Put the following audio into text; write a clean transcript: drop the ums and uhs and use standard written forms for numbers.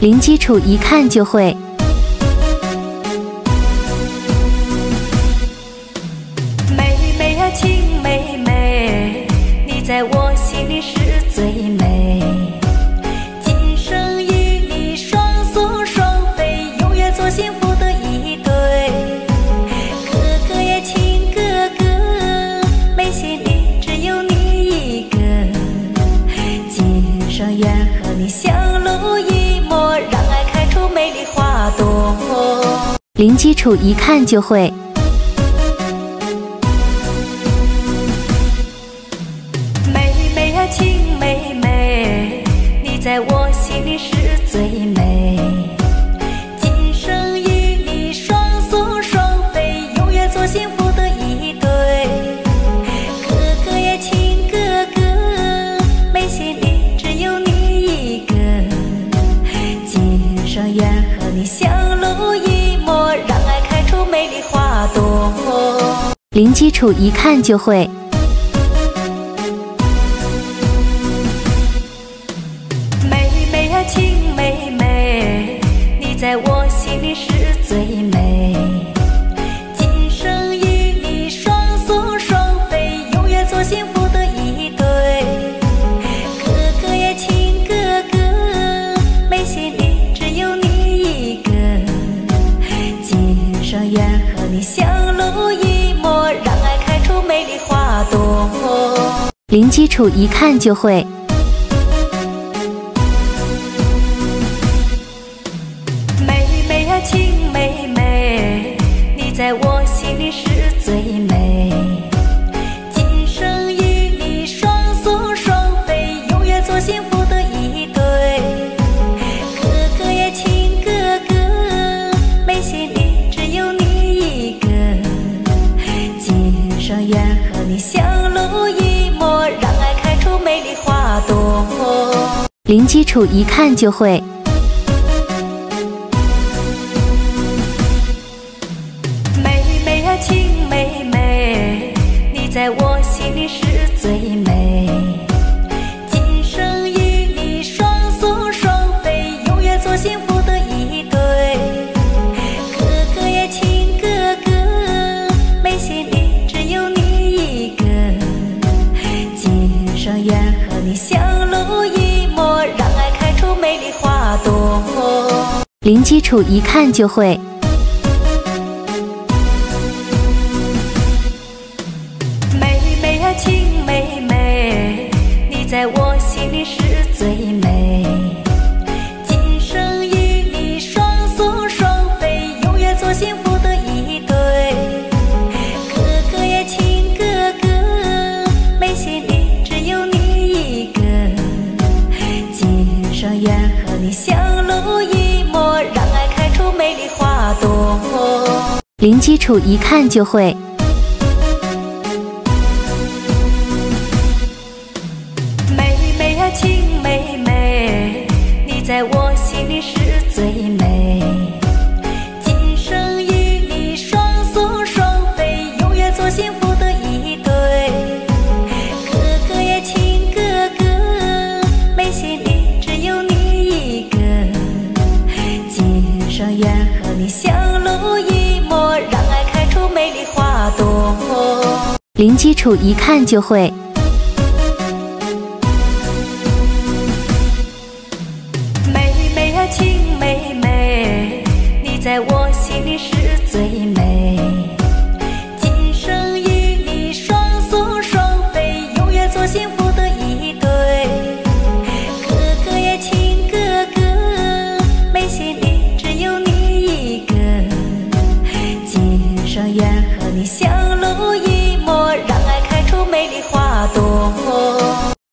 零基础一看就会。 妹妹呀，亲妹妹，你在我心里是最美。今生与你双宿双飞，永远做幸福的一对。哥哥呀，亲哥哥，妹心里只有你一个。今生愿和你相濡以沫，让爱开出美丽花朵。 零基础一看就会。 妹妹呀，亲妹妹，你在我心里是最美。今生与你双宿双飞，永远做幸福的一对。哥哥呀，亲哥哥，妹心里只有你一个。今生愿和你相濡以沫，让爱开出美丽花朵。 零基础一看就会。 妹妹呀，亲妹妹，你在我心里是最美。今生与你双宿双飞，永远做幸福的一对。哥哥呀，亲哥哥，妹心里只有你一个。今生愿和你相濡以沫，让爱开出美丽花朵。 零基础一看就会。 妹妹呀，亲妹妹，你在我心里是最美。今生与你双宿双飞，永远做幸福的一对。哥哥呀，亲哥哥，妹心里只有你一个。今生愿和你相濡以沫，让爱开出美丽花朵。 零基础一看就会。 妹妹呀，亲妹妹，你在我心里是最美。今生与你双宿双飞，永远做幸福的一对。哥哥呀，亲哥哥，妹心里只有你一个。今生愿和你相濡以沫，让爱开出美丽花朵。 零基础一看就会。 妹妹呀，亲妹妹，你在我心里是最美。今生与你双宿双飞，永远做幸福的一对。哥哥呀，亲哥哥，妹心里只有你一个。今生愿和你相濡以沫，让爱开出美丽花朵。 零基础一看就会。 妹妹呀，亲妹妹，你在我心里是最美。今生与你双宿双飞，永远做幸福的一对。哥哥呀，亲哥哥，妹心里只有你一个。今生愿和你相濡以沫，让爱开出美丽花朵。 零基础一看就会。 妹妹呀，亲妹妹，你在我心里是最美。今生与你双宿双飞，永远做幸福的一对。哥哥呀，亲哥哥，妹心里只有你一个。今生愿和你相